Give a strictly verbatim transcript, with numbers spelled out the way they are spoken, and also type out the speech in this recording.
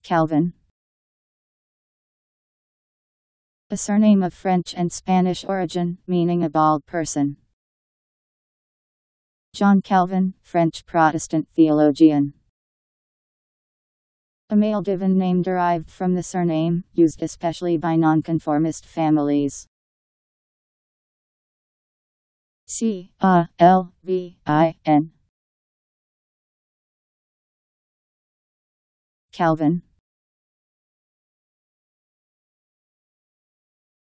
Calvin. A surname of French and Spanish origin, meaning a bald person. John Calvin, French Protestant theologian. A male given name derived from the surname, used especially by nonconformist families. C A L V I N. Calvin.